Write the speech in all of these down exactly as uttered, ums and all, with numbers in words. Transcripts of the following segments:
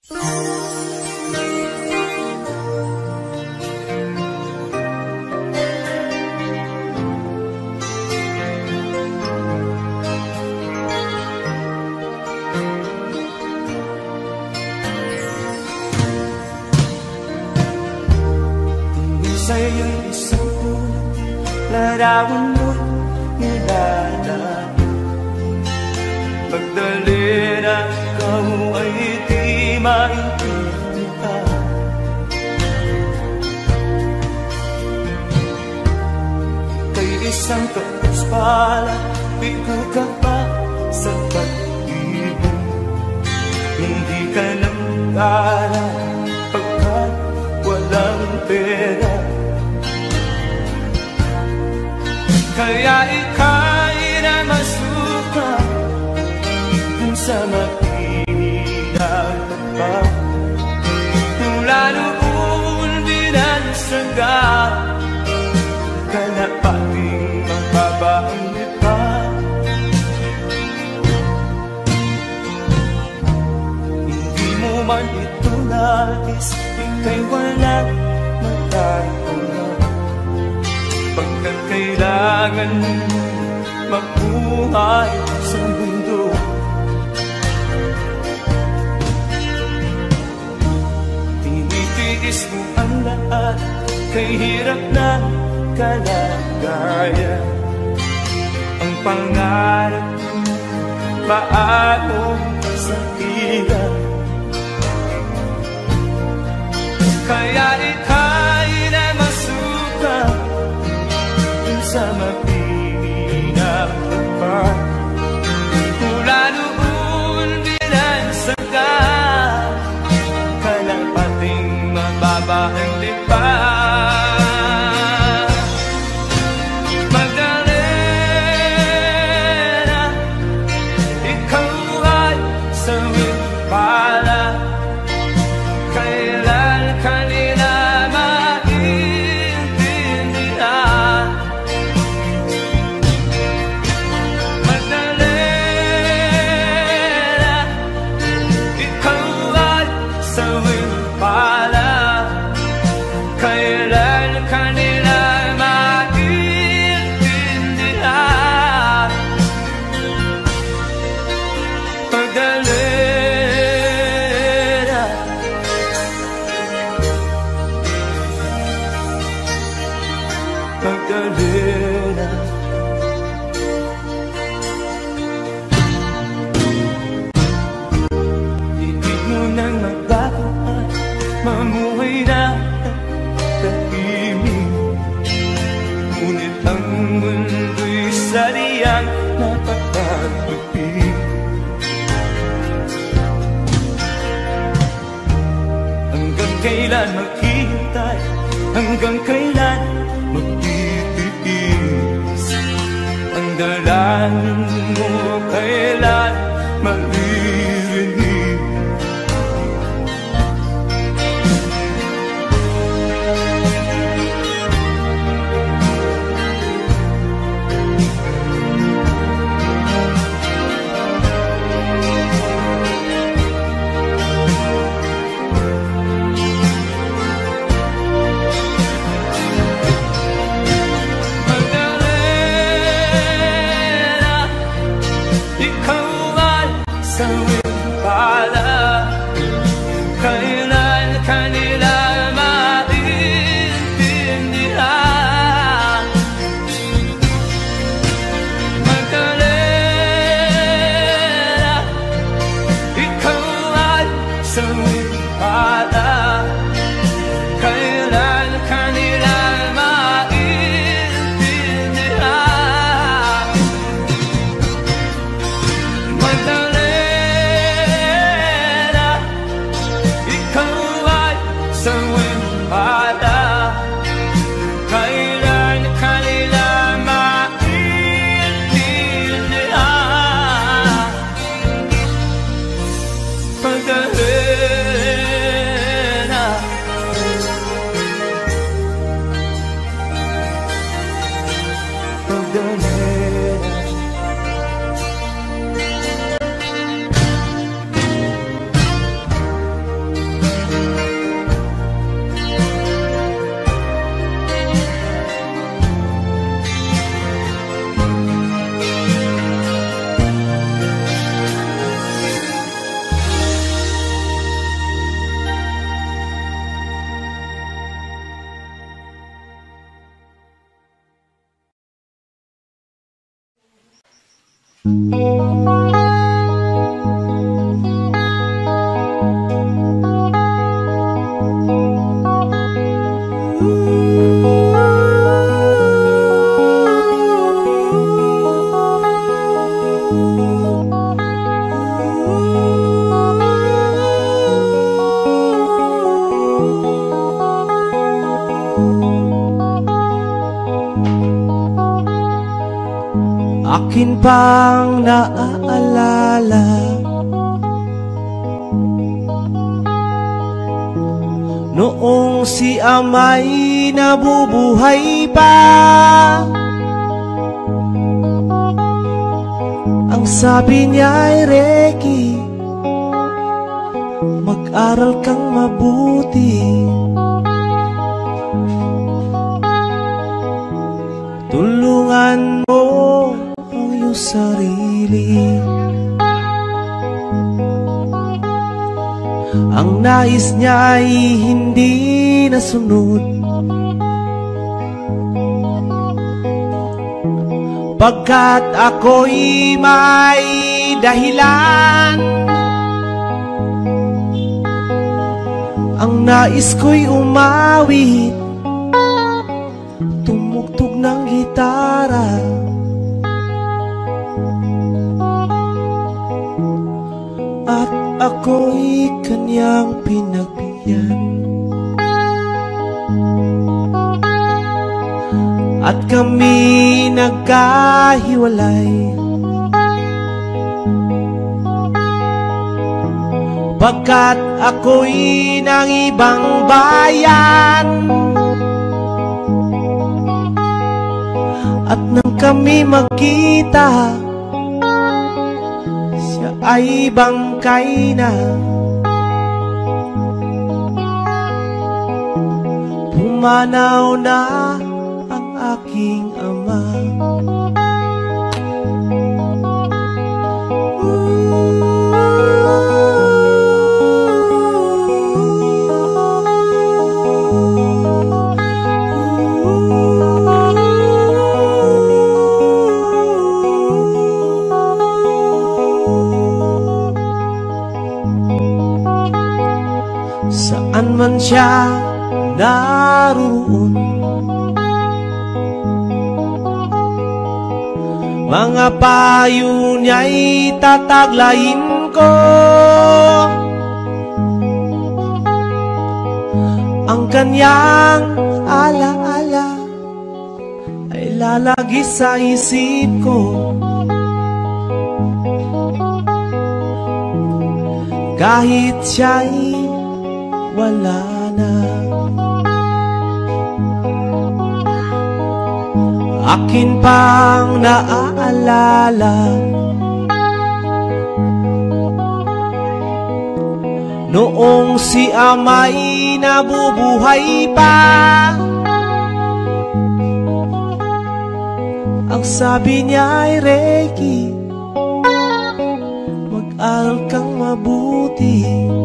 Sa'yo'y isang tulad, larawan mo'y nilalaan. Pagdali na ikaw ay di maintindihan. Kay isang kapuspalan, bigo ka pa sa pag-ibig. Hindi ka nang gala pagkat walang pera. Kaya ika'y na masuka dun sa makinang pa. Mula noon binansaga ka na pating mababaang lipa. Hindi mo man ito nais, ika'y walang magkakaroon. Pagkat kailangan mabuhay sa mundo. Tinitiis mo ang lahat, kay hirap na kalagayan. Ang pangarap paano sa hirap. Kaya ika'y na masuka sa mapininang pagpag. Mula noon binansaga ka lang pating mababa ang lipa. Magdalena, ikaw ay sawing pala. Kailan kanila maintindihan? Kailan kanila maintindihan? Magdalena, Magdalena, ibig mo nang magbago at mamuhay na tahimik. Ngunit ang mundo'y sadyang napapagpapig. Hanggang kailan maghihintay? Hanggang kailan magtitiis? Ang dalangin mo kailan maririnig? Kailan kanila maintindihan? Magdalena, ikaw ay sawing pala. Kailan kanila maintindihan? Magdalena, sawing pala. Kailan kanila maintindihan? Magdalena, Magdalena. akin pang naaalala. Noong si ama'y nabubuhay pa, ang sabi niya ay, Reki, mag-aral kang mabuti, tulungan mo ang iyong sarili. Ang nais niya ay hindi nasunod, pagkat ako'y may dahilan. Ang nais ko'y umawit, tumugtog ng gitara, at ako'y kanyang pinagbigyan. At kami nagkahiwalay, pagkat ako'y ng ibang bayan. At nang kami magkita, siya ay bangkay na. Pumanaw na ang aking ama. Saan man siya naroon, mga payo niya'y tataglayin ko. Ang kanyang alaala ay lalagi sa isip ko, kahit siya'y wala na. Akin pang naaalala, noong si ama'y nabubuhay pa, ang sabi niya ay, Reki, mag-aral kang mabuti,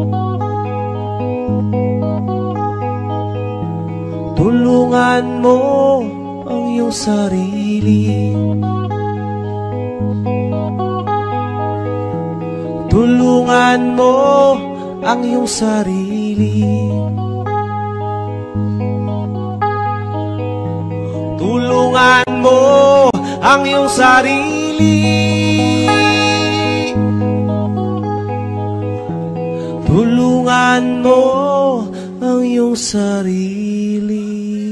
tulungan mo ang iyong sarili, tulungan mo ang iyong sarili, tulungan mo ang iyong sarili, tulungan mo ang iyong sarili.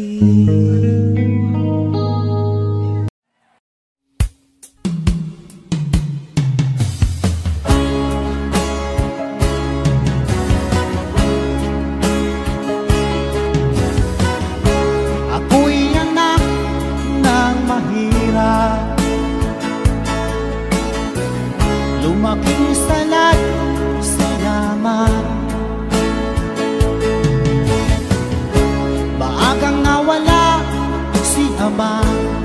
Lumaking salat sa yaman, maagang nawala si ama.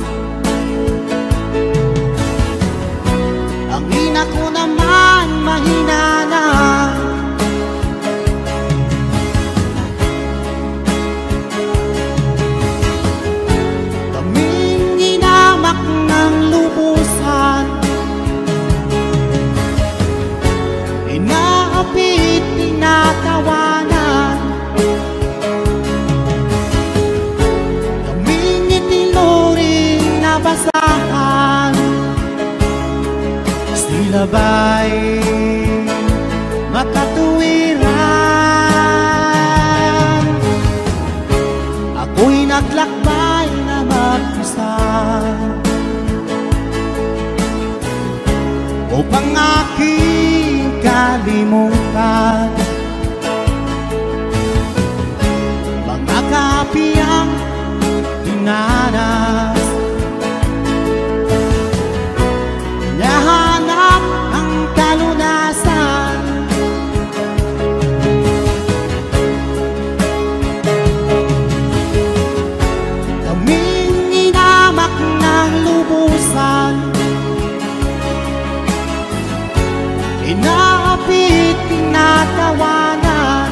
Ang ina ko naman mahina na, kaming inamak ng lubusan, inaapit, tinatawanan, kaming itinuro lubusan. Mga kapiyang dinanas, nahanap ang kalunasan. Kaming inamak ng lubusan, inaapit, tinatawanan.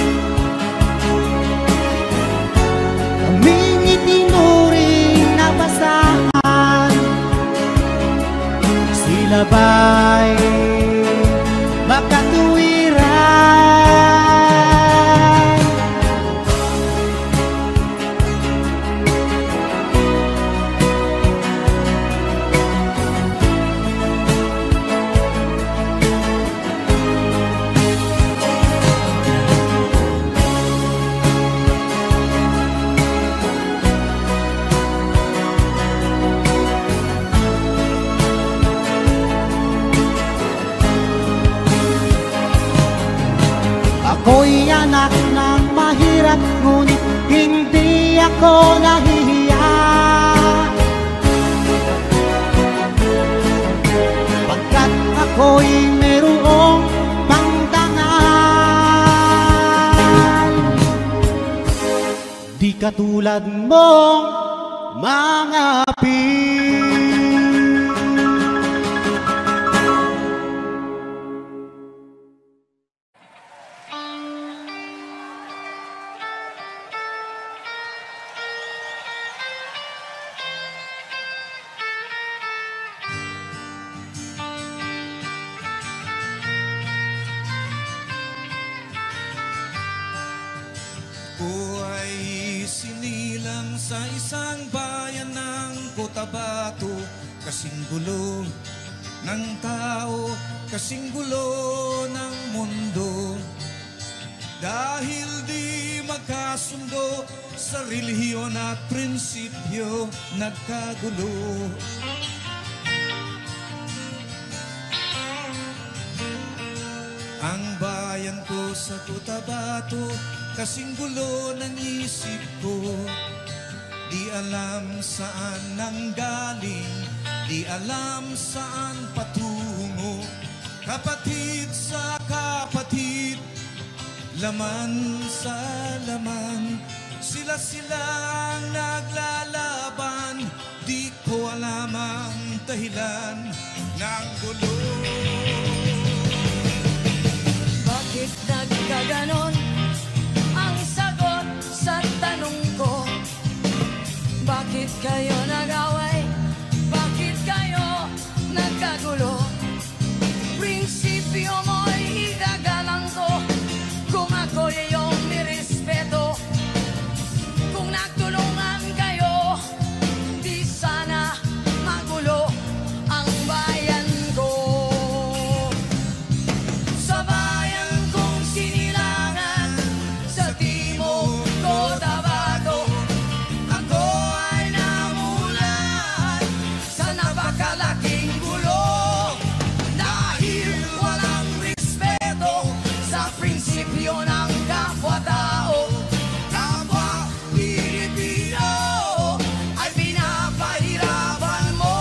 Kaming itinuring na basahan, sila ba'y makatuwiran? Ako'y anak ng mahirap, ngunit hindi ako nahihiya. Pagkat ako'y merong pangdangal, di katulad mong mga pin. Sa isang bayan ng Cotabato, kasing gulo ng tao, kasing gulo ng mundo. Dahil di magkasundo sa relihiyon at prinsipyo, nagkagulo. Ang bayan ko sa Cotabato, kasing gulo ng isip ko. Di alam saan nanggaling, di alam saan patungo. Kapatid sa kapatid, laman sa laman, sila-silang naglalaban. Di ko alam ang dahilan ng gulo. Bakit nagkaganon ang sagot sa tanong ko? Bakit kayo nag-away? Bakit kayo nagkagulo? Prinsipyo mo'y igagalang ko, kung ako'y iyong nirespeto. Kung nagtulungan kayo, di sana magulo ang bayan ko. Sa bayan kong sinilangan, sa timog Cotabato, ako ay namulat sa napakalaking gulo. Dahil walang respeto sa prinsipyo ng kapwa-tao, kapwa Pilipino ay pinapahirapan mo.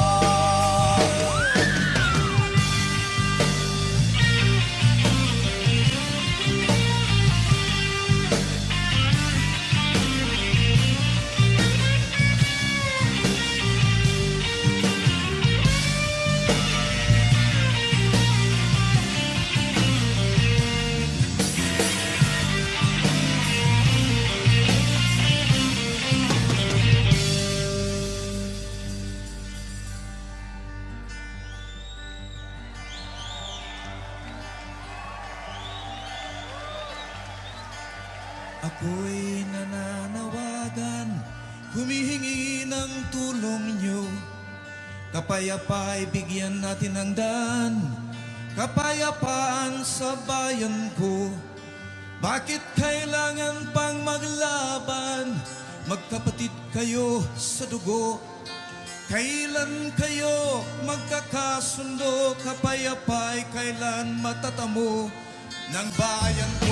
Ako'y nananawagan, humihingi ng tulong nyo. Kapayapa'y bigyan natin ng daan, kapayapaan sa bayan ko. Bakit kailangan pang maglaban? Magkapatid kayo sa dugo. Kailan kayo magkakasundo? Kapayapa'y kailan matatamo? ng bayan ko.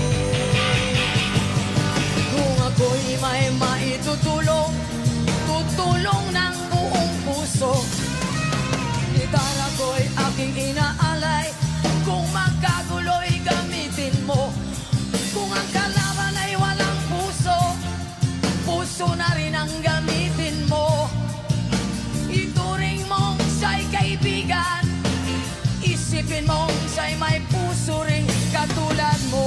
Kung ako'y may maitutulong, tutulong ng buong puso. Gitara ko'y aking inaalay, kung magkagulo'y gamitin mo. Kung ang kalaban ay walang puso, puso na rin ang gamitin mo. Ituring mong siya'y kaibigan, isipin mong siya'y may puso rin katulad mo.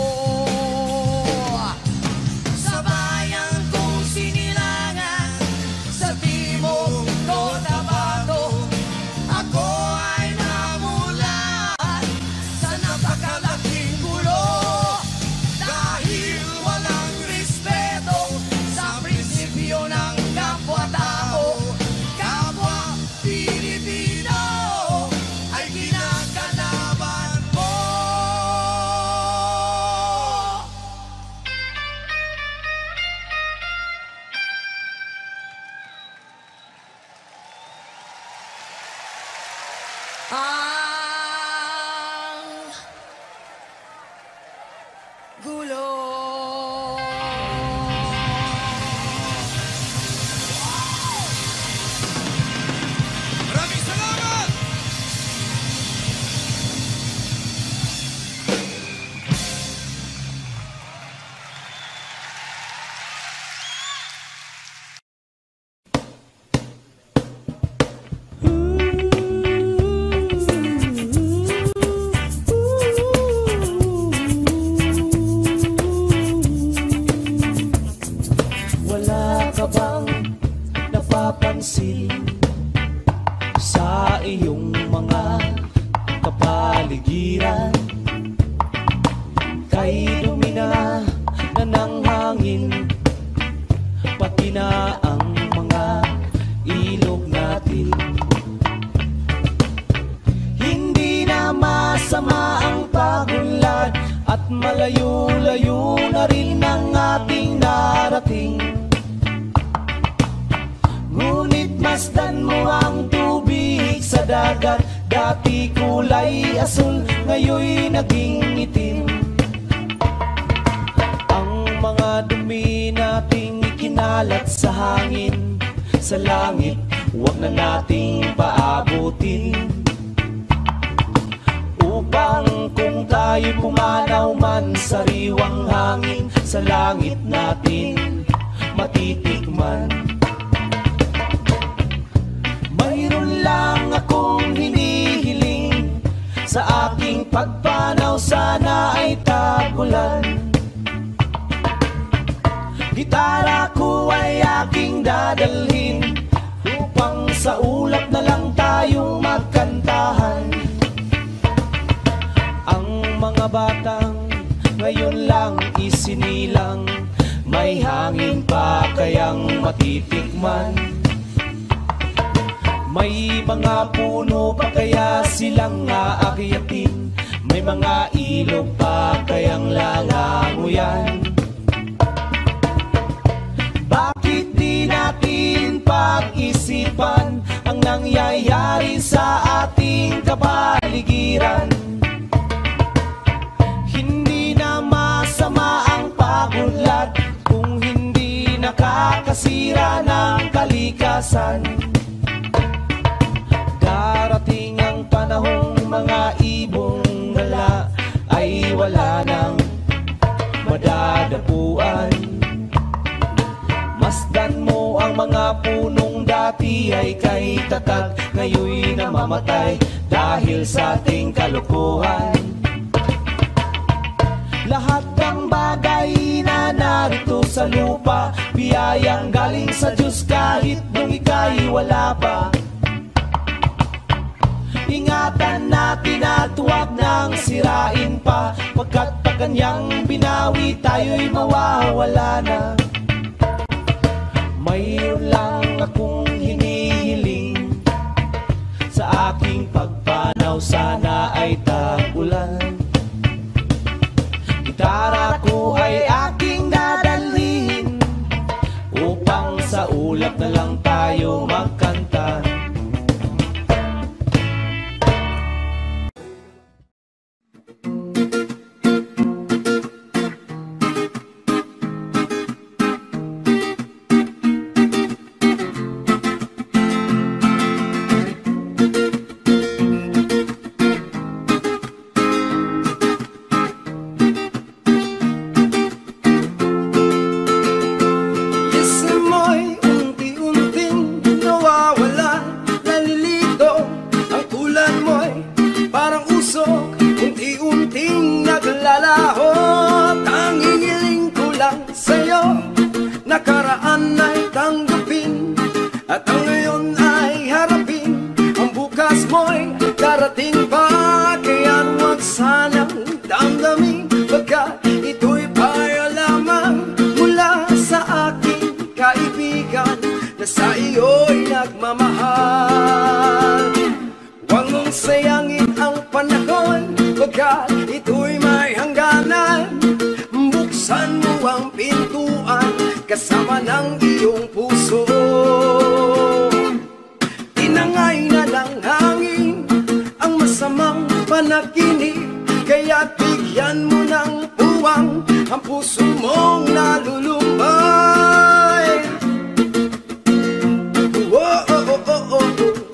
Sa bayan kong sinilangan, sa timog Cotabato, ako ay namulat sa napakalaking gulo. Dahil walang respeto sa prinsipyo ng kapwa-tao, kapwa Pilipino ay kinakalaban mo. Ang gulo. Maraming salamat! Wala ka bang napapansin sa iyong mga kapaligiran? Kay dumi na na ng hangin, pati na ang mga ilog natin. Hindi na masama ang pagunlad at malayo-layo na rin ang ating narating. Ngunit masdan mo ang tubig sa dagat, dati kulay asul, ngayoy naging itim. Ang mga dumi nating ikinalat sa hangin, sa langit, huwag na nating paabutin. Upang kung tayo'y pumanaw man sa riwang hangin, sa langit natin matitikman. Mayroon lang akong hinihiling, sa aking pagpanaw sana ay tagulan. Gitara ko ay aking dadalhin, upang sa ulap na lang tayong magkantahan. Ang mga batang ngayon lang isinilang, may hangin pa kayang matitikman. May mga puno pa kaya silang aakyatin, may mga ilog pa kayang lalanguyan. Bakit di natin pag-isipan ang nangyayari sa ating kapaligiran? Hindi na masama ang pagunlad kung hindi nakakasira ng kalikasan. Darating ang panahong mga ibong gala ay wala nang madadapuan. Masdan mo ang mga punong dati ay kay tatag, ngayoy namamatay dahil sa ating kalukuhan. Lahat ng bagay na narito sa lupa, biyayang galing sa Diyos kahit nung ika'y wala pa. Ingatan natin at huwag nang sirain pa, pagkat pag kanyang binawi tayo'y mawawala na. Mayroon lang akong hinihiling, sa aking pagpanaw sana ay tagulan. Gitara ko ay aking dadalhin, upang sa ulap na lang tayo magkanta. Pagkat ito'y para lamang mula sa aking kaibigan na sa iyo'y nagmamahal. Huwag mong sayangin ang panahon, pagkat ito'y may hangganan. Buksan mo ang pintuan kasama ng iyong puso. Tinangay na ng hangin ang masamang panaginip, kaya't bigyan mo ng puwang ang puso mong nalulumbay. Oh, oh, oh, oh, oh.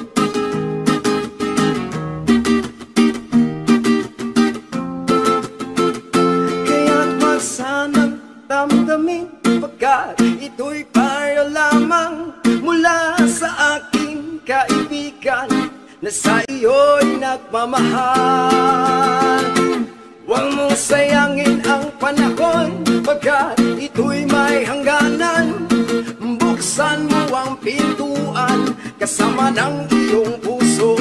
Kaya't magsanang damdamin, pagkat ito'y para lamang mula sa aking kaibigan na sa iyo'y nagmamahal. Huwag mong sayangin ang panahon, pagkat ito'y may hangganan. Buksan mo ang pintuan kasama ng iyong puso.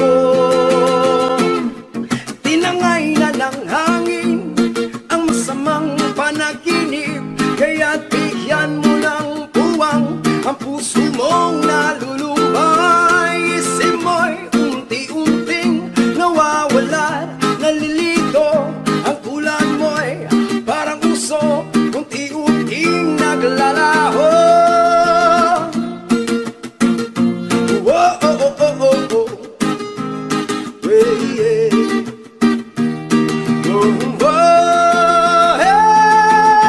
Tinangay na ng hangin ang masamang panaginip, kaya't bigyan mo ng puwang ang puso mong nalulumbay. Isip mo'y unti-unting nawawala, nalilito ang tulad mo'y parang uso, unti-unting naglalaho. Oh, oh, oh, oh, oh, oh. Hey, yeah. Oh, oh, hey.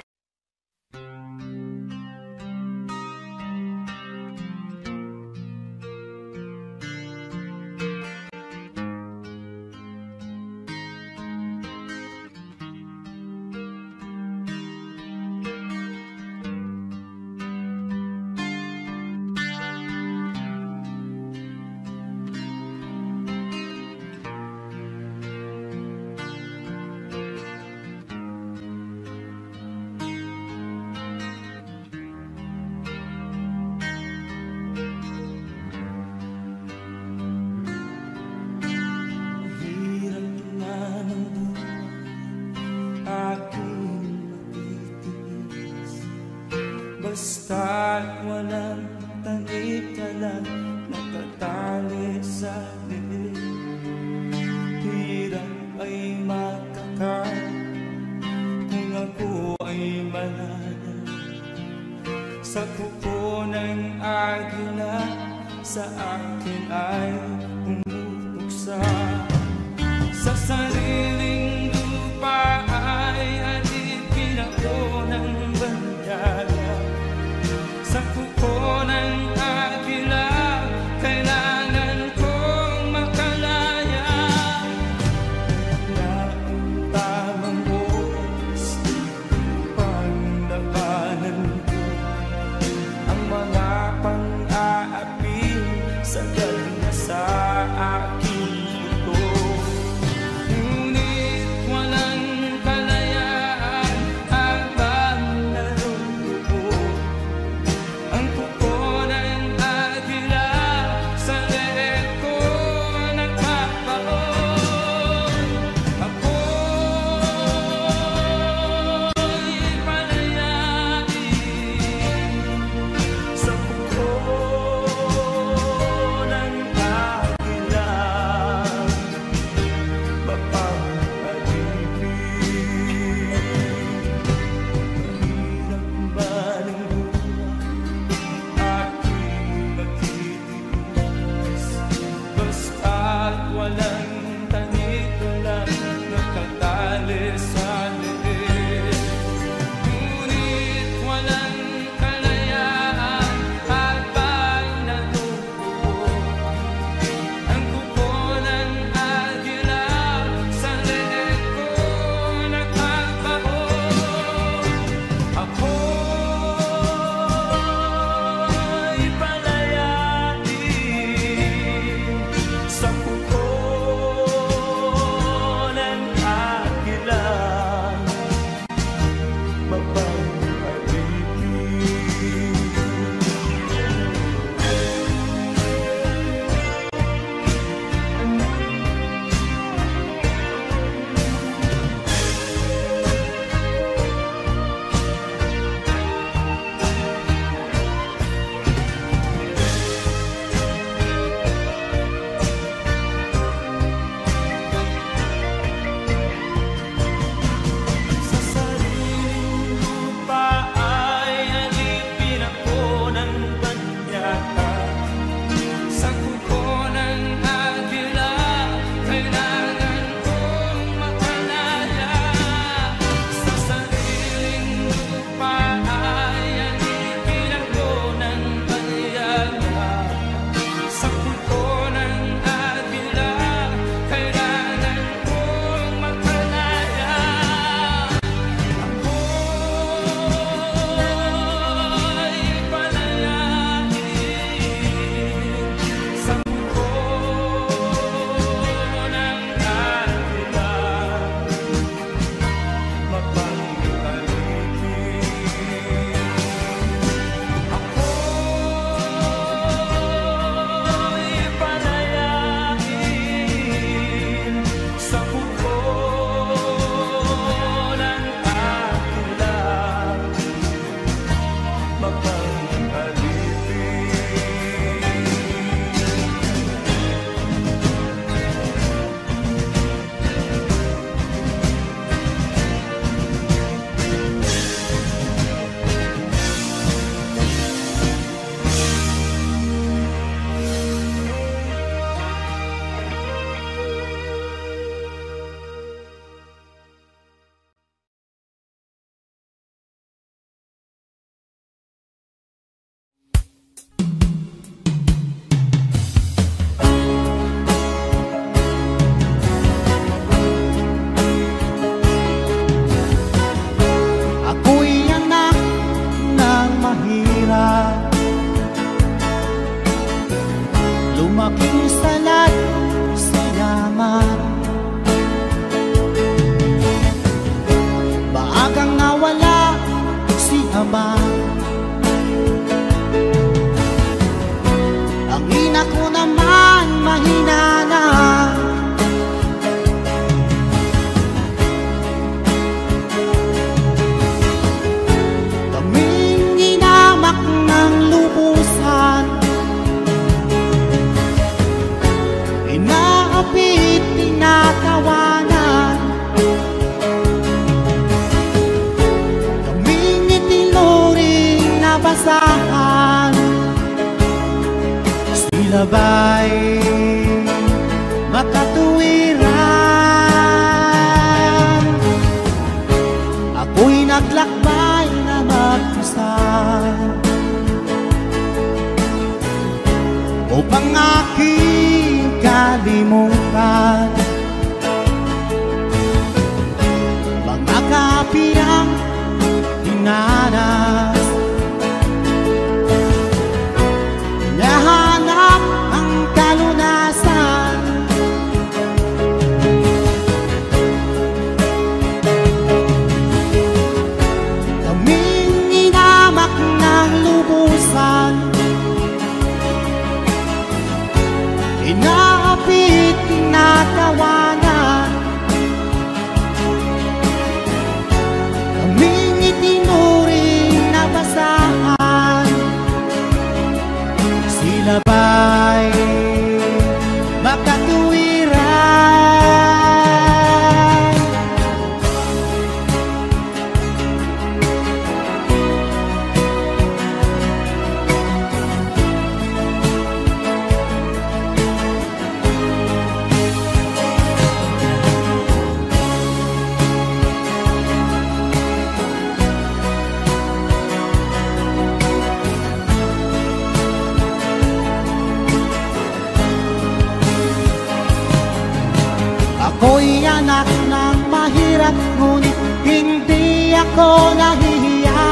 Basta't walang tanik ka lang nakatali sa dilim. Hirap ay makakain kung ako ay malala sa kuko ng agila, sa akin ay umutuksa. Sa sariling lupa ay alipin ako ng bandala. Sa kuko ng agila, kailangan kong makalaya. Na ang tamang oras upang labanan ko ang mga pang-aapi sa na sa aking ama. Ang ina ko naman mahina na. Kaming inamak ng lubusan, inaapit, tinatawanan. Kaming itinuring na basahan, sila ba'y makatuwiran? Ako'y naglakbay na mag-isa upang aking kalimutan mga kapiyang hinanas. Hinahanap ang kalunasan, kaming inamak ng lubusan, inaapit, tinatawanan. Kaming itinuring na basahan, sila ba'y makatuwiran? Ako'y anak ng mahirap, ngunit hindi ako nahihiya,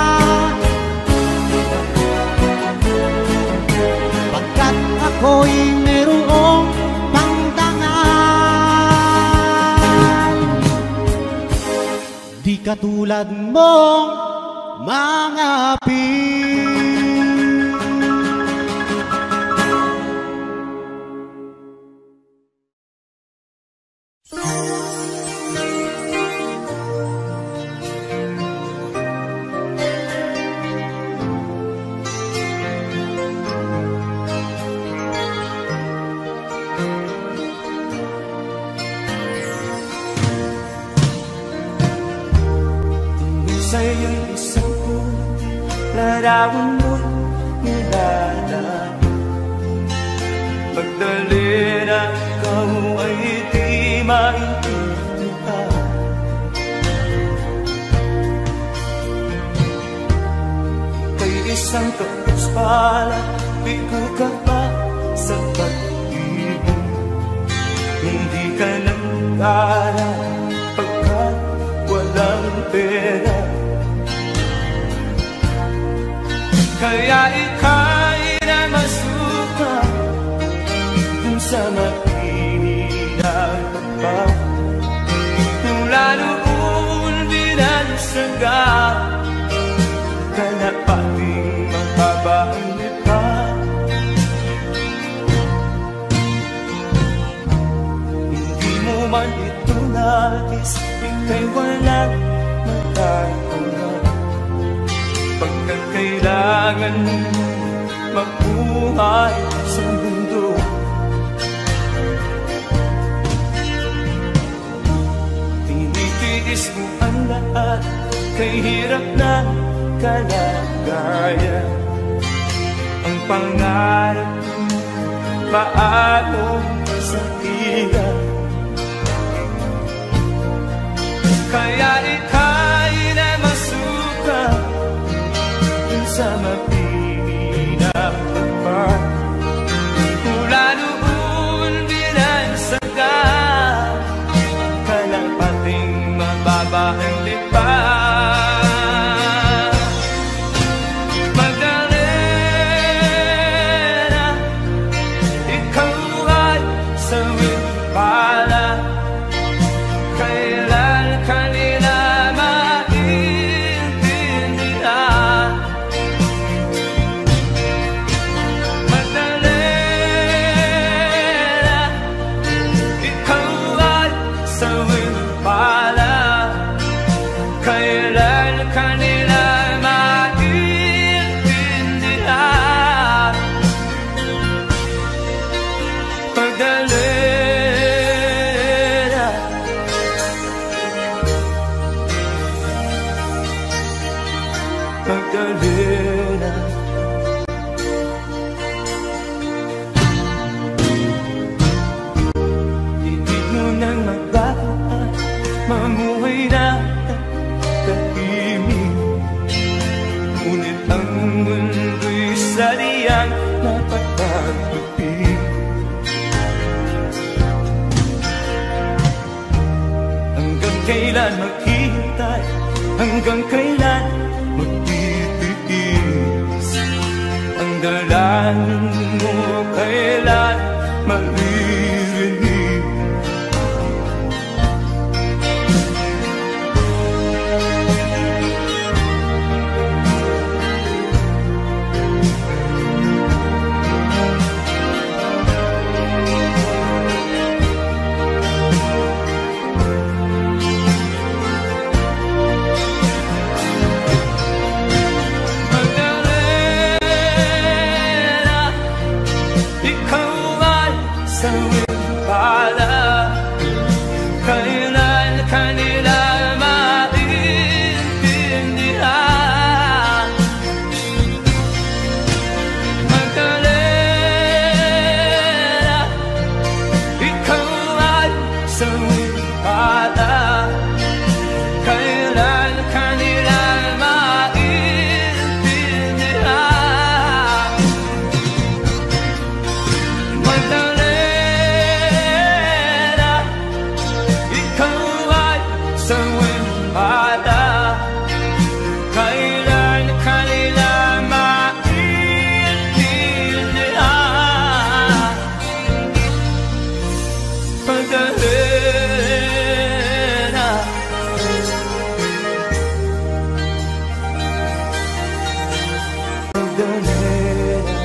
pagkat ako'y merong pangdangal. Di katulad mong mga api. Sa'yo'y isang puno, larawan mo'y nilalang. Pagdali na ikaw ay di maintindihan. Kay isang kapusbala, bigo ka pa sa pag-ibig. Hindi ka nag-ala pagkat walang pera. Kaya ika'y na masuka dun sa makininag pa. Mula noon binansaga kalapating mahaba ang lipa. Hindi mo man ito nais, ika'y walang magagawa. Pagkat kailangan mabuhay sa mundo. Tinitiis mo ang lahat, kay hirap na kalagayan. Ang pangarap paano sa tiyan. Kaya ika'y na masuka sa mapininang pagpag. Mula noon binansaga kalapating mababa ang lipa. Magdalena, ikaw ay sawit pala. Kailan kanila kailan kanila maintindihan? Magdalena, Magdalena, titig mo nang magbago at mamuhay na tahimik. Ngunit ang mundo'y sadyang napagpagpipig. Hanggang kailan maghihintay? Hanggang kailan magtitiis? Ang dalangin mo kailan maririnig? Kailan kanila maintindihan? Magdalena, ikaw ay sawing bala. Kailan kanila maintindihan? Magdalena, sawing bata. Kailan kanila maintindihan? Magdalena, Magdalena,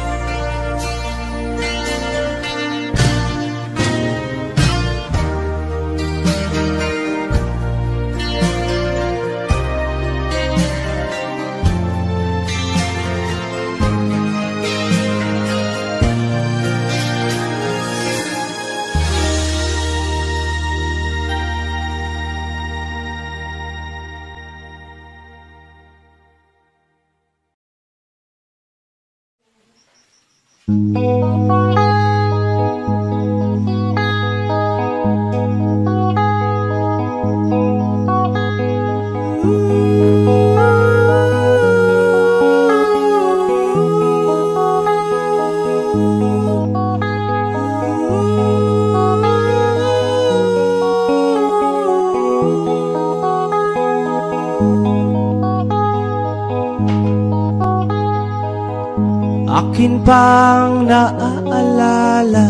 akin pang naaalala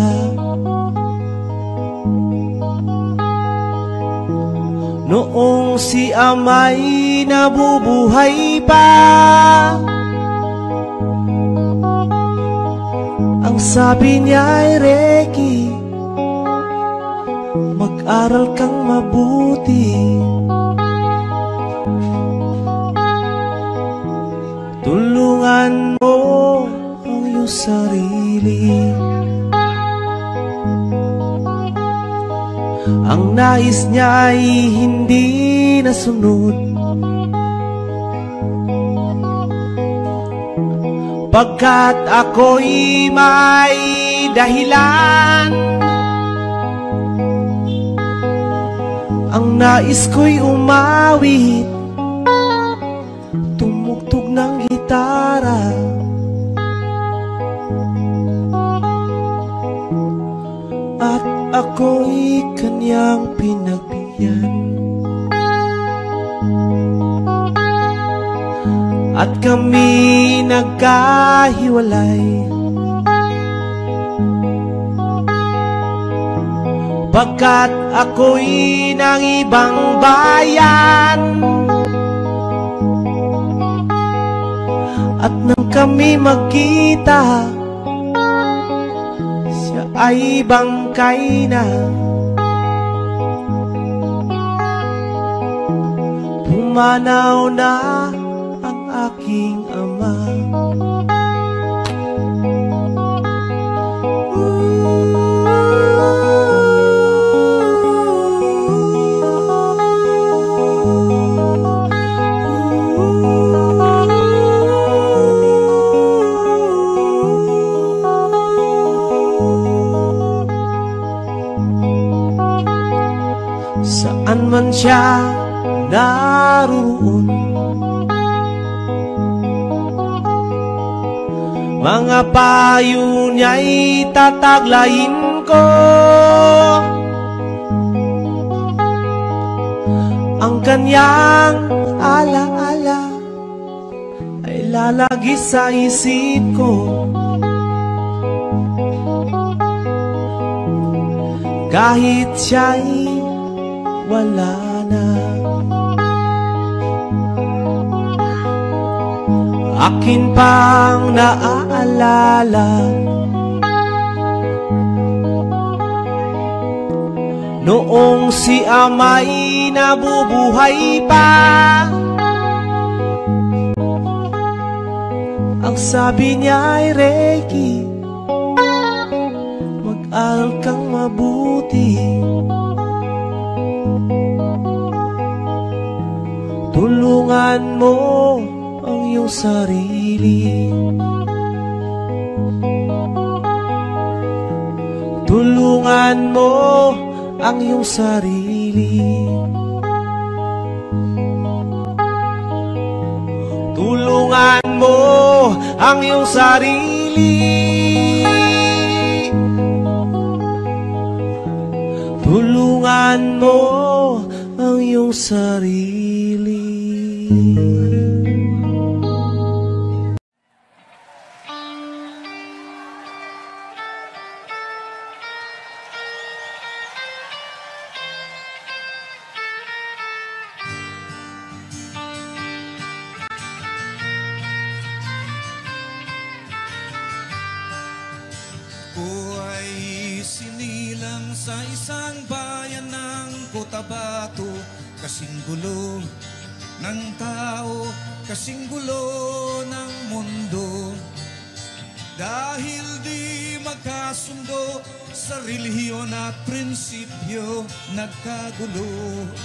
noong si ama'y nabubuhay pa. Ang sabi niya ay, Reki, mag-aral kang mabuti, tulungan mo ang iyong sarili. Ang nais niya ay hindi nasunod, pagkat ako'y may dahilan. Ang nais ko'y umawit, tumugtog ng gitara, at ako'y kanyang pinagbigyan. At kami nagkahiwalay, pagkat ako'y ng ibang bayan. At nang kami magkita, siya ay bangkay na. Pumanaw na ang aking ama. Saan man siya naroon, mga payo niya'y tataglayin ko. Ang kanyang alaala ay lalagi sa isip ko. Kahit siya'y wala na, akin pang naaalala noong si ama'y nabubuhay pa. Ang sabi niya ay, Reiki, mag-aral kang mabuti, tulungan mo ang iyong sarili, tulungan mo ang iyong sarili, tulungan mo ang iyong sarili, tulungan mo ang iyong sarili. Ako ay sinilang sa isang bayan ng Cotabato, kasing gulo ng tao, kasing gulo ng mundo. Dahil di magkasundo sa relihiyon at prinsipyo, nagkagulo.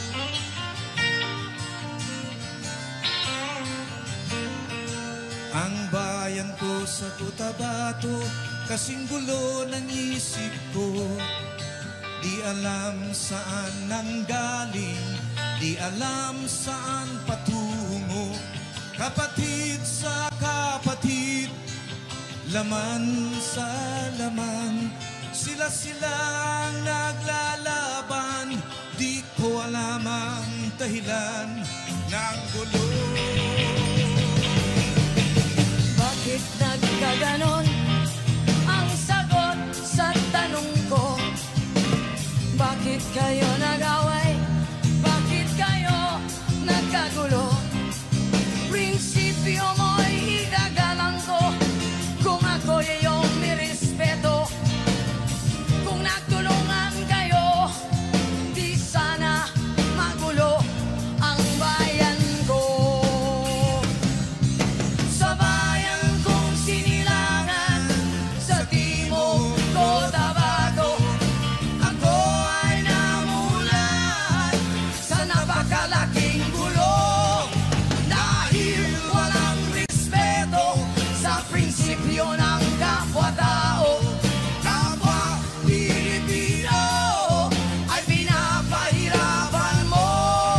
Ang bayan ko sa Cotabato, kasing gulo ng isip ko. Di alam saan nanggaling, di alam saan patungo. Kapatid sa kapatid, laman sa laman, sila-silang naglalaban. Di ko alam ang dahilan ng gulo. Bakit nagkaganon ang sagot sa tanong ko? Bakit kayo nag-away? Bakit kayo nagkagulo? Prinsipyo mo'y idagalang ko, kung ako'y iyong nirespeto. Kung nagtulungan kayo, di sana magulo ang bayan ko. Sa bayan kong sinilangan, sa timog Cotabato, ako ay namulan sa napakalaking gulo. Dahil walang respeto sa prinsipyo ng kapwa-tao, kapwa Pilipino ay pinapahirapan mo.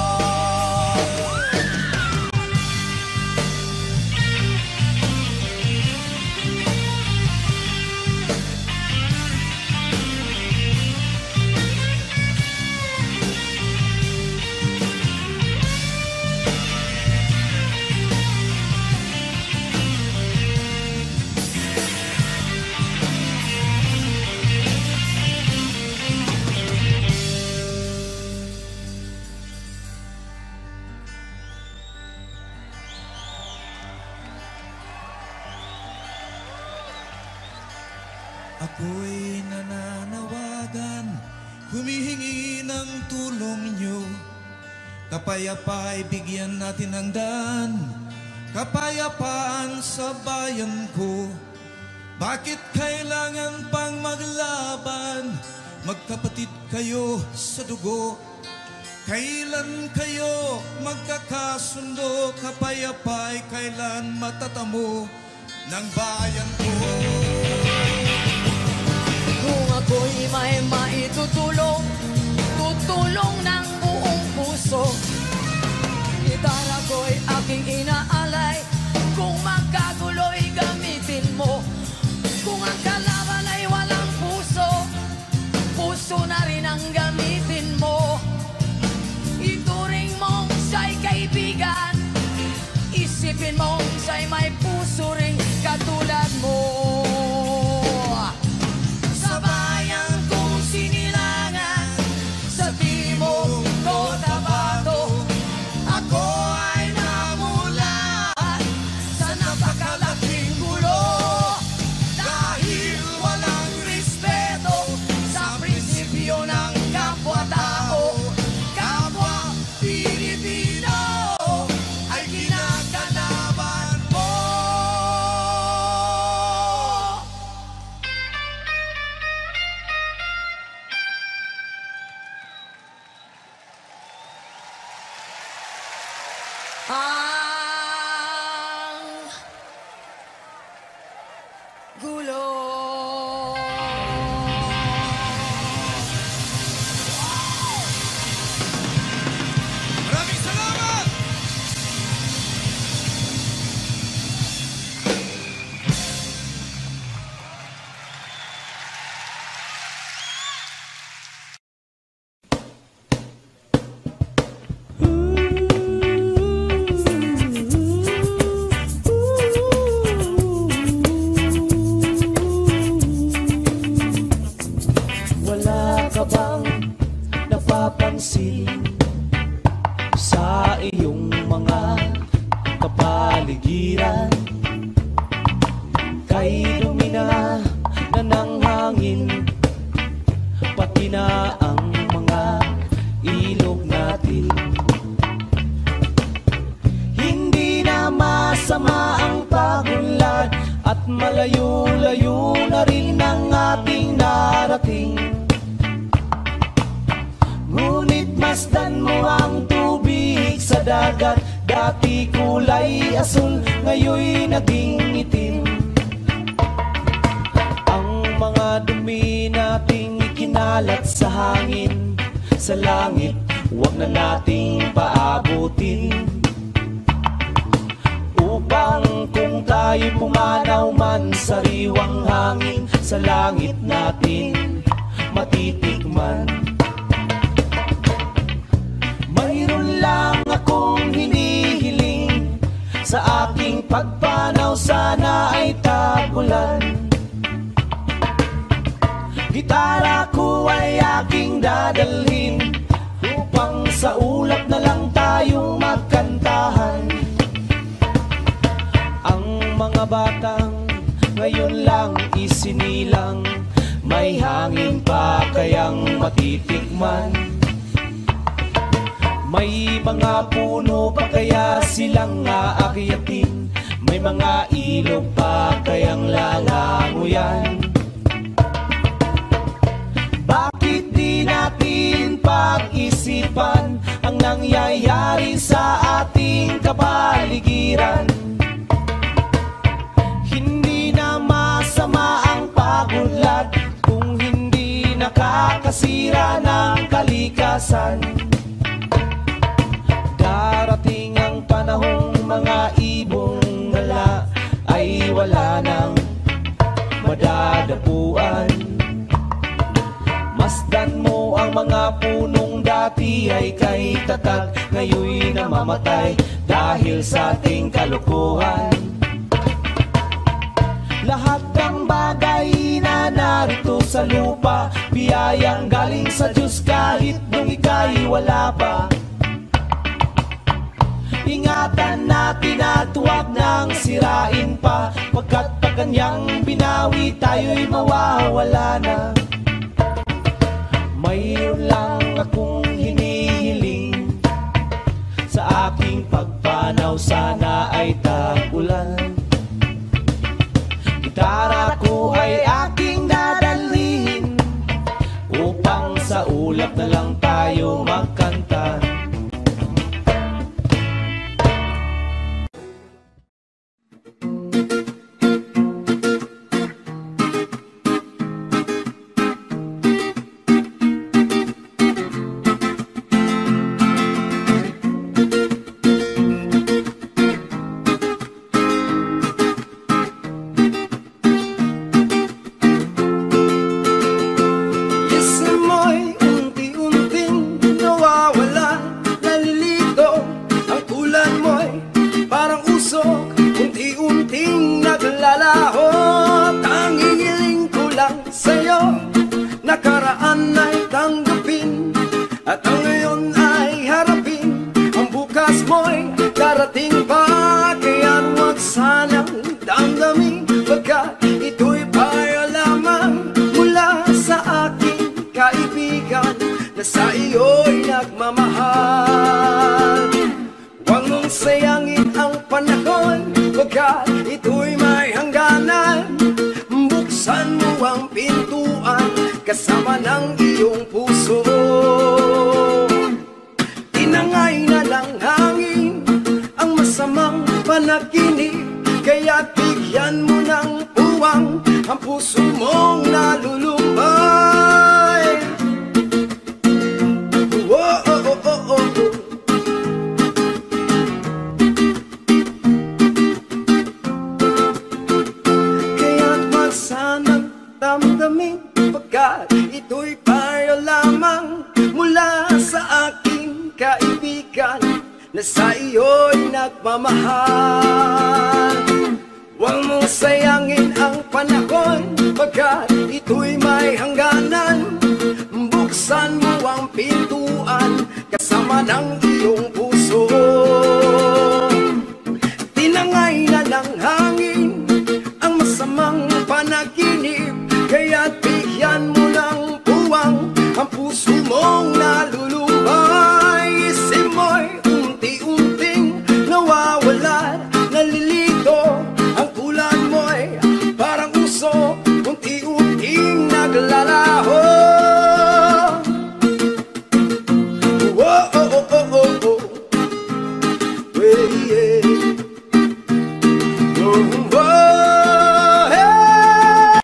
Ako'y nananawagan, humihingi ng tulong niyo. Kapayapa'y bigyan natin ng daan, kapayapaan sa bayan ko. Bakit kailangan pang maglaban? Magkapatid kayo sa dugo. Kailan kayo magkakasundo? Kapayapa'y kailan matatamo ng bayan ko? Kung ako'y may maitutulong, tutulong ng buong puso. Gitara ko'y aking inaalay, kung magkagulo'y gamitin mo. Kung ang kalaban ay walang puso, puso na rin ang gamitin mo. Ituring mong siya'y kaibigan, isipin mong siya'y may puso ring katulad mo. Sa bayan kong sinilangan, sa timog Cotabato, ako ay namulat sa napakalaking gulo. Dahil walang respeto sa prinsipyo ng kapwa-tao, kapwa Pilipino ay kinakalaban mo. Ang gulo. Maraming salamat! Wala ka bang napapansin sa iyong mga kapaligiran? Kay dumi na na ng hangin, pati na ang mga ilog natin. Hindi na masama ang pagunlad at malayo-layo na rin ang ating narating. Ngunit masdan mo ang tubig sa dagat, dati kulay asul, ngayoy naging itim. Ang mga dumi nating ikinalat sa hangin, sa langit, huwag na nating paabutin. Upang kung tayo pumanaw man, sariwang hangin sa langit natin matitikman. Mayroon lang akong hinihiling, sa aking pagpanaw sana ay tagulan. Gitara ko ay aking dadalhin, upang sa ulap na lang tayong magkantahan. Ang mga batang ngayon lang isinilang, may hangin pa kayang matitikman. May mga puno pa kaya silang aakyatin, may mga ilog pa kayang lalanguyan. Bakit di natin pag-isipan ang nangyayari sa ating kapaligiran? Hindi na masama ang pagunlad kung hindi nakakasira ng kalikasan. Darating ang panahong mga ibong gala ay wala nang madadapuan. Masdan mo ang mga punong dati ay kay tatag, ngayoy namamatay dahil sa ating kalukuhan. Lahat ng bagay na narito sa lupa, biyayang galing sa Diyos kahit nung ika'y wala pa. Ingatan natin at huwag nang sirain pa, pagkat pag kanyang binawi tayo'y mawawala na. Mayroon lang akong hinihiling, puso unti-unting naglalaho. Tanging hiling ko lang sa'yo, nakaraan ay tanggapin, at ang ngayon ay harapin. Ang bukas mo'y darating pa, kaya huwag sanang damdamin, pagkat ito'y payo lamang mula sa aking kaibigan na sa iyo'y nagmamahal. Huwag mong sayangin ang panahon, pagkat ito'y may hangganan. Buksan mo ang pintuan kasama ng iyong puso. Tinangay na ng hangin ang masamang panaginip, kaya't bigyan mo ng puwang ang puso mong nalulumbay. Oh, oh, oh, oh, oh. Kaya't wag sanang damdamin, pagkat ito'y payo lamang mula sa aking kaibigan na sa iyo'y nagmamahal. Huwag mong sayangin ang panahon, pagkat ito'y may hangganan. Buksan mo ang pintuan kasama ng iyong puso. Tinangay na ng hangin ang masamang panaginip, kaya't bigyan mo ng puwang ang puso mong nalulumbay. Isip mo'y unti-unting nawawala, nalilito. Ang tulad mo'y parang uso, unti-unting naglalaho. Oh, oh, oh, oh, oh, oh. Hey, yeah. Oh, oh, hey.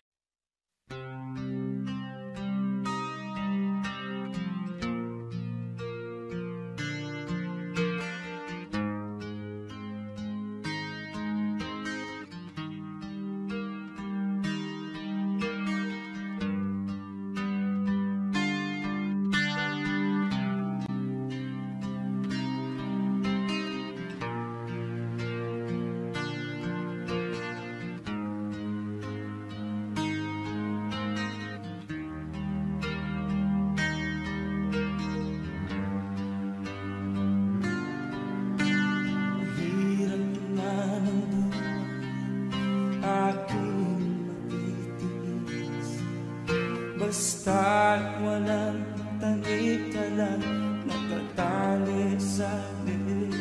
Hirap na ng buhay aking matitiis, basta't walang tanik ka lang nakatali sa liit.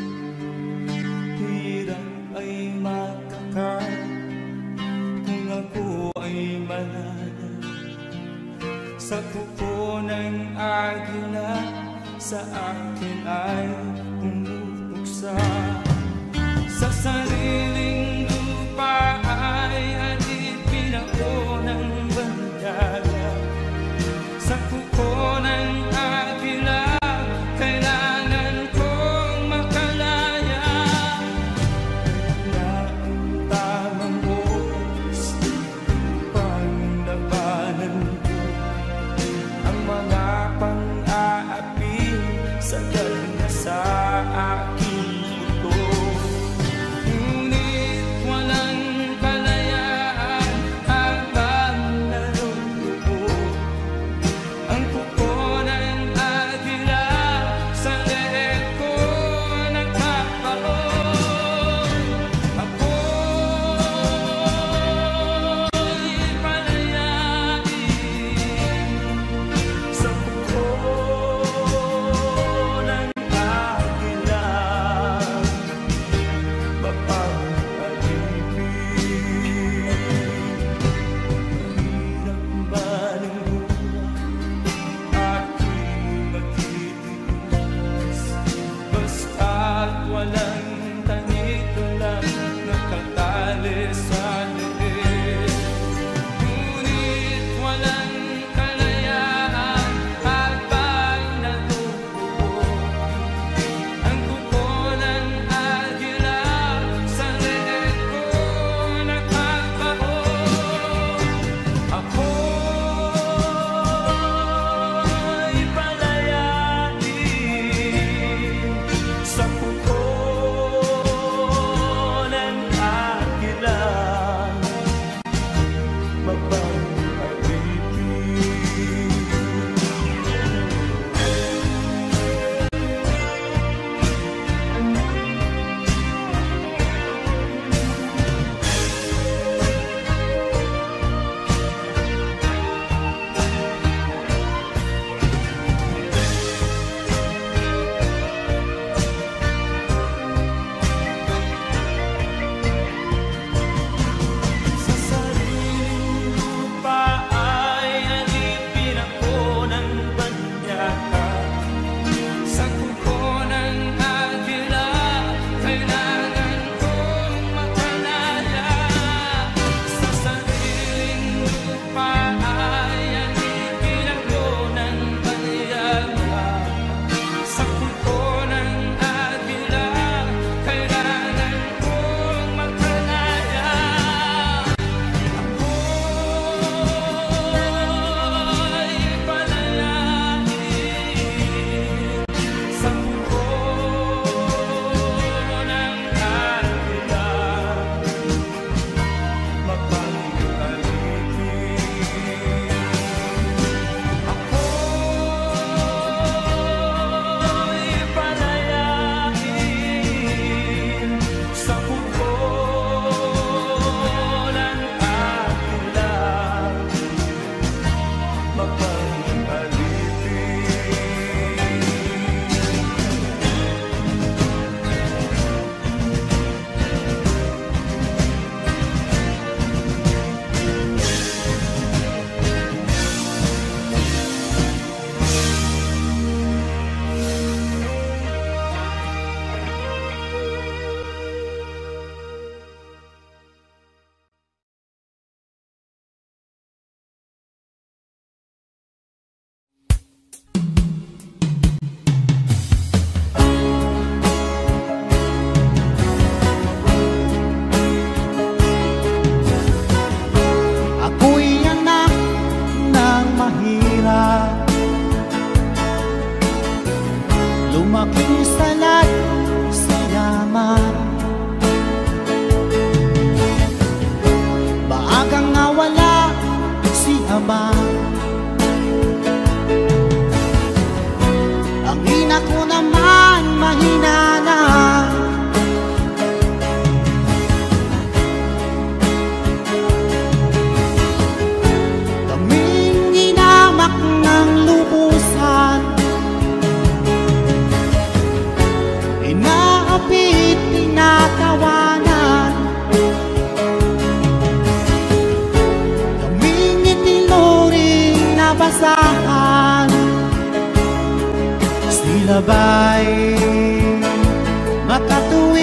Hirap ay makakain kung ako ay manana sa kuko ng agila, sa akin ay pumupuksa. Sa sariling lupa ay alipin ako ng bandala, sa kuko ng agila kailangan kong makalaya. Na ang tamang oras upang labanan ko ang mga pang-aapi sagal na sa aking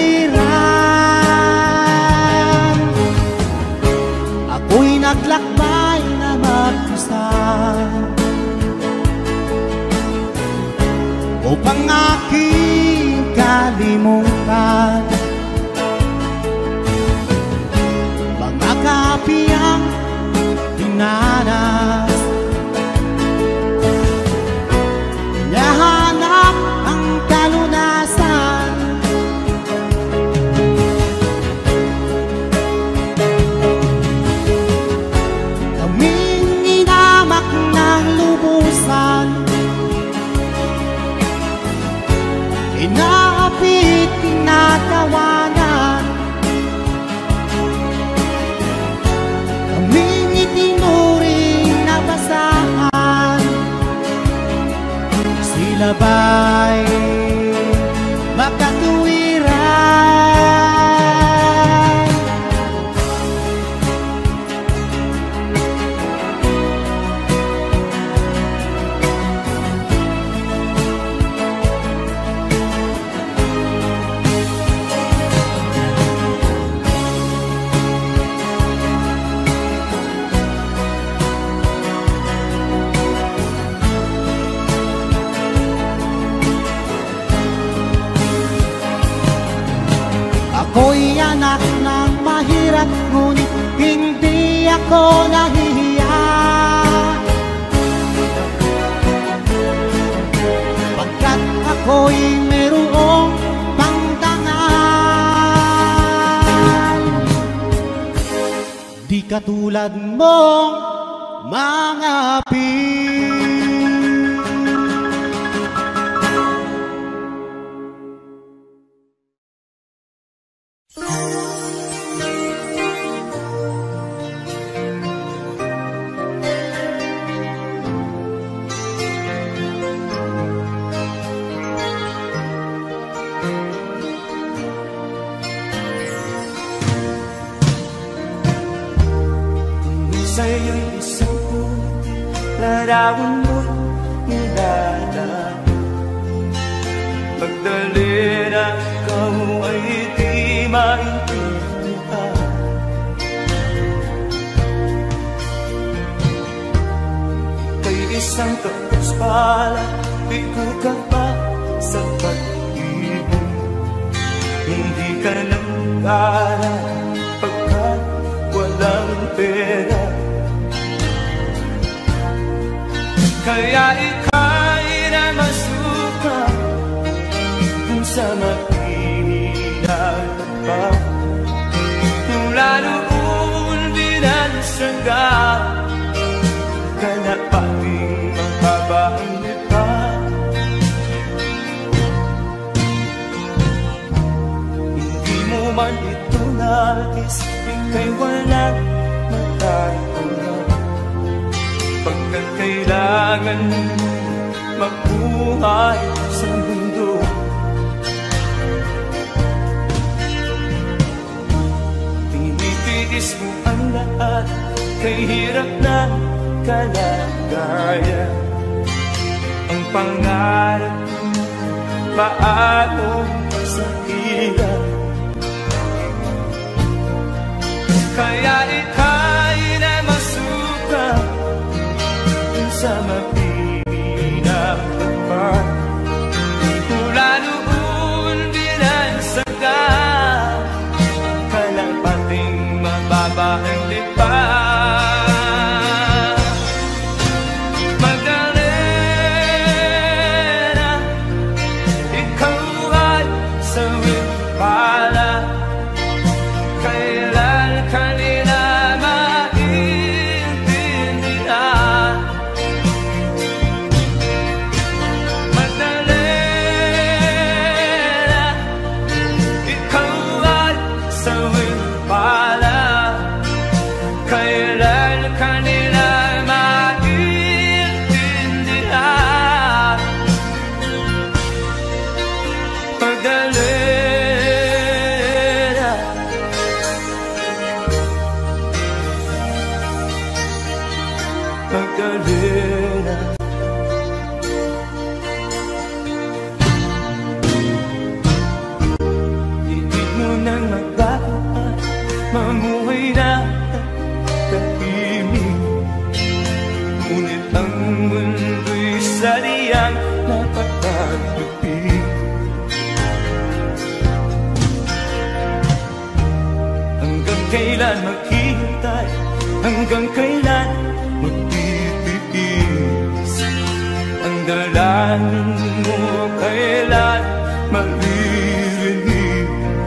makatuwiran. Ako'y naglakbay na mag-isa upang aking kalimutan mga kapiyang dinanas. Hinahanap ang kalunasan, kaming inamak ng lubusan, inaapit, tinatawanan, kaming itinuring na basahan. Sila ba'y makatuwiran? Ako'y anak ng mahirap, ngunit hindi ako nahihiya, pagkat ako'y merong pangdangal. Di katulad mong mga pin. Sa'yo'y isang punit, larawan mo'y nilalaan. Pagdali na ikaw ay di maintindihan. Kay isang kapuspalan, ikaw ka pa sa pag-ibig. Hindi ka nang-gara pagkat walang pera. Kaya ika'y na masuka kung sa makihinag pa. Mula noon binansaga ka na pating mahabang lipa. Hindi mo man ito nais, ika'y walang matatawa. Pagkat kailangan mabuhay sa mundo. Tinitiis mo ang lahat, kay hirap na kalagayan. Ang pangarap, paano sa hirap. Kaya ika'y na masuka sa mapinapagpag. Mula noon binansaga ka lang pating mababa ang lipa. Magdalena, ikaw ay sa nang magbago at mamuhay na tahimik. Ngunit ang mundo'y sadyang napapagpipig. Hanggang kailan maghihintay? Hanggang kailan magtitiis? Ang dalangin mo kailan maririnig?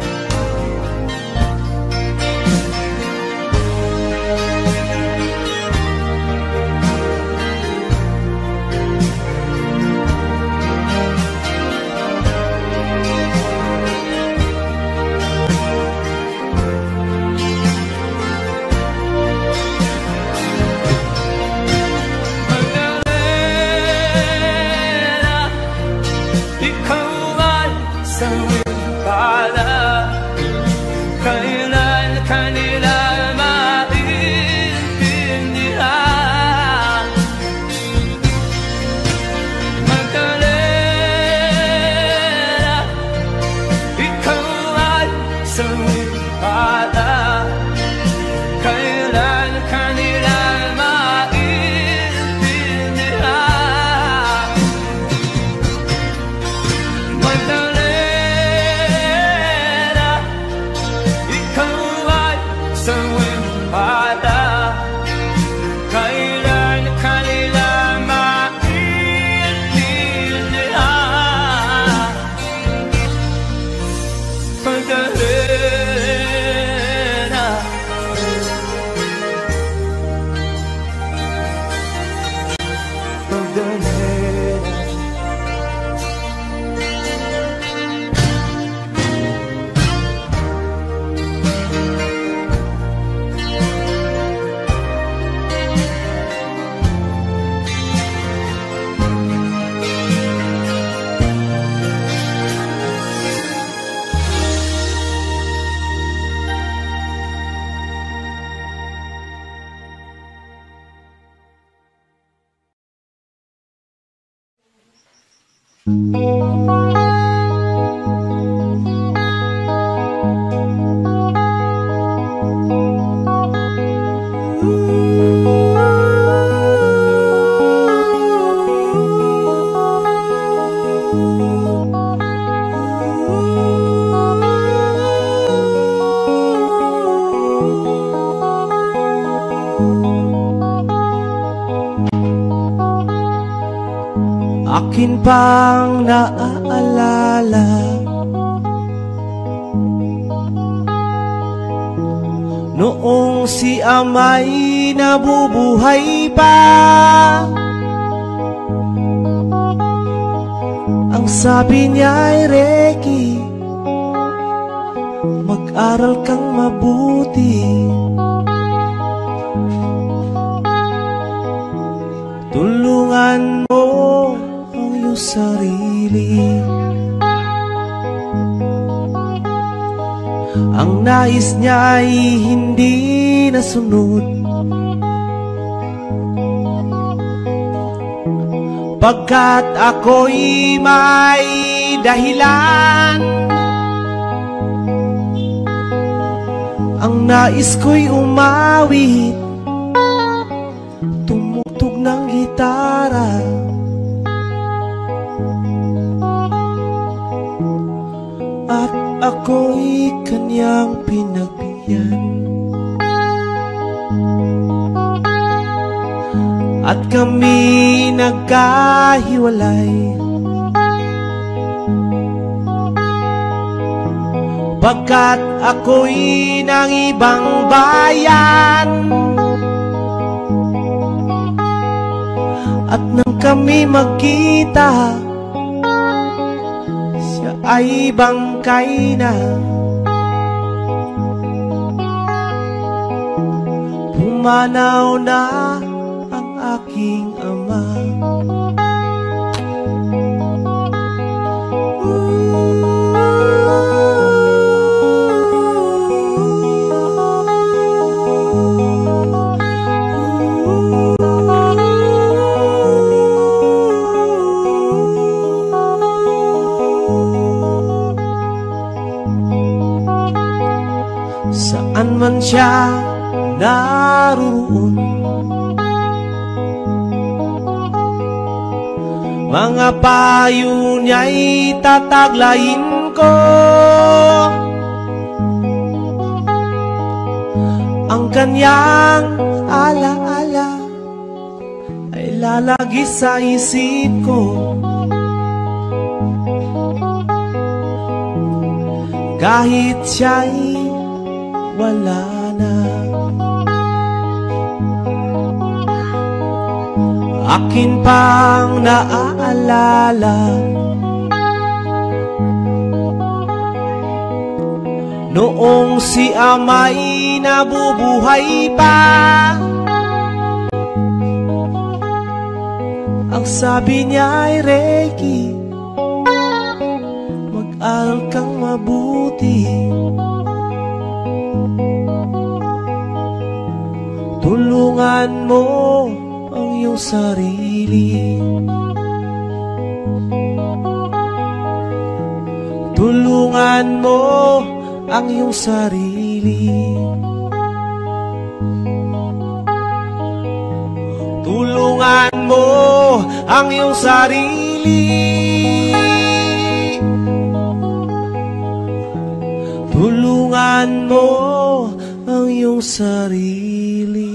Akin pang naaalala noong si ama'y nabubuhay pa. Ang sabi niya ay, Reki, mag-aral kang mabuti, tulungan mo ang iyong sarili. Ang nais niya ay hindi nasunod, pagkat ako'y may dahilan. Ang nais ko'y umawit, tumugtog ng gitara, at ako'y kanyang pinagbigyan. At kami nagkahiwalay, pagkat ako'y ng ibang bayan. At nang kami magkita, siya ay bangkay na. Pumanaw na ang aking ama. saan man siya naroon. Mga payo niya'y tataglayin ko, ang kanyang alaala ay lalagi sa isip ko. Kahit siya'y wala na, akin pang naaalala noong si ama'y nabubuhay pa. Ang sabi niya ay, Reiki, mag-aral kang mabuti, tulungan mo ang iyong sarili, tulungan mo ang iyong sarili, tulungan mo ang iyong sarili, tulungan mo ang iyong sarili.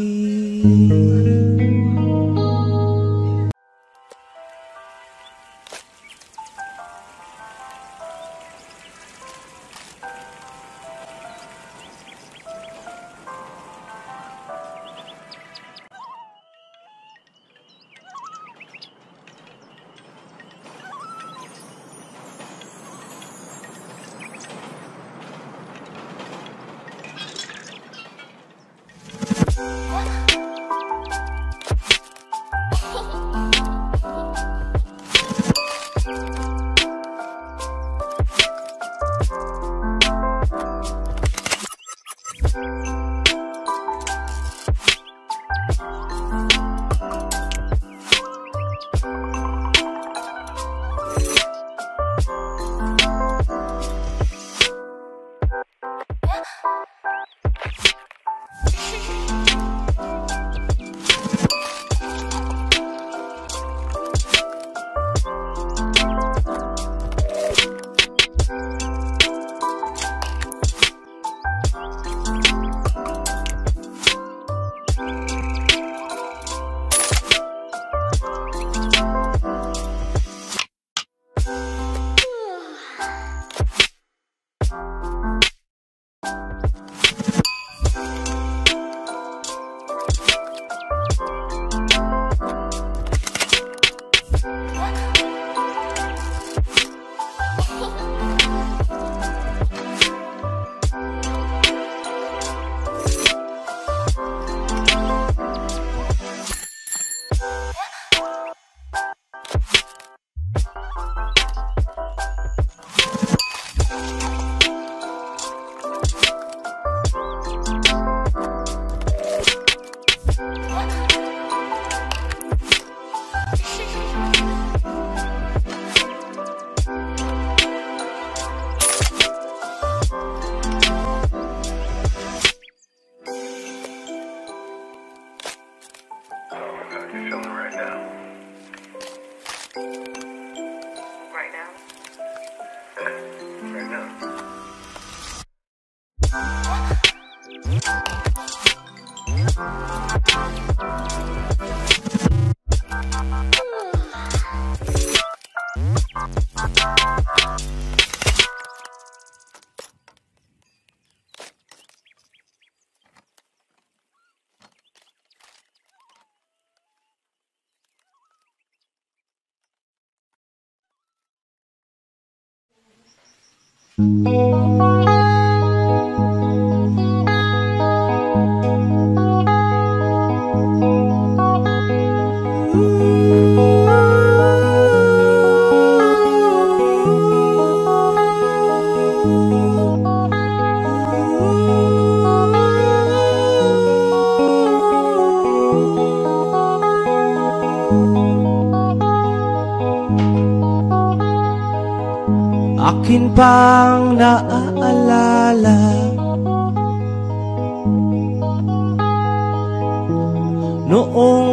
Akin pang naaalala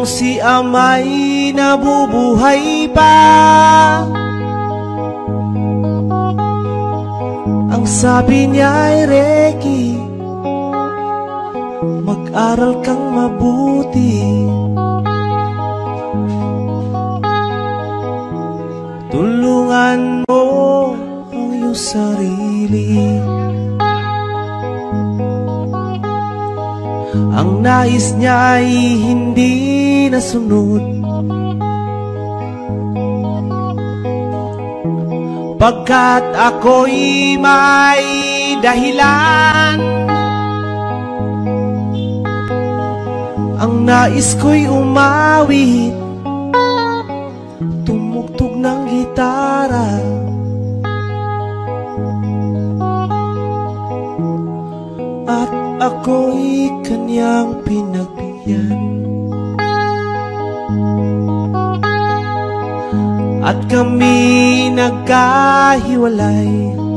si ama'y nabubuhay pa, ang sabi niya ay Reki, mag-aral kang mabuti, tulungan mo ang iyong sarili. Ang nais niya ay hindi nasunod, pagkat ako'y may dahilan. Ang nais ko'y umawit, tumugtog ng gitara, at ako'y kanyang pinagbigyan. At kami nagkahiwalay,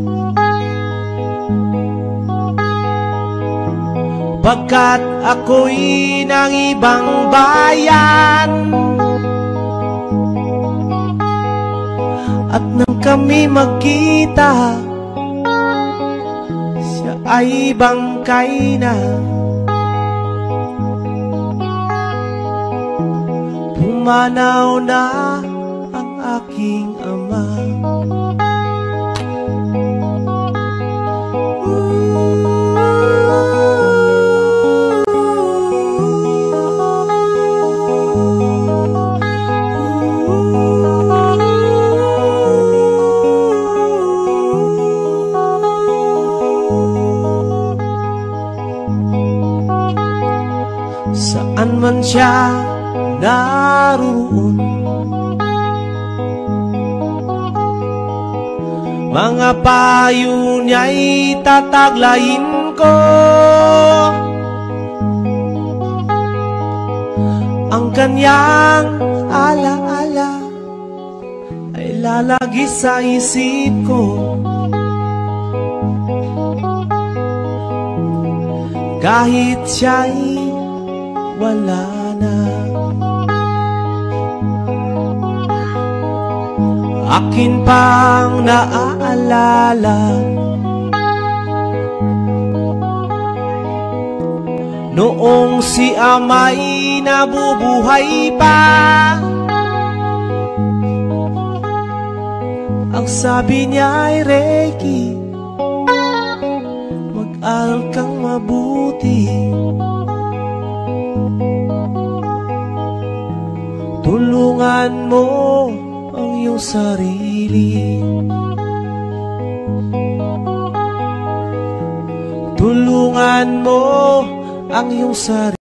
pagkat ako'y ng ibang bayan. At nang kami magkita, siya ay bangkay na. Pumanaw na ang aking ama. Saan man siya naroon, mga payo niya'y tataglayin ko. Ang kanyang alaala ay lalagi sa isip ko, kahit siya'y wala na. Akin pang naaalala noong si ama'y nabubuhay pa, ang sabi niya ay Reki, mag-aral kang mabuti, tulungan mo ang iyong sarili, tulungan mo ang iyong sarili.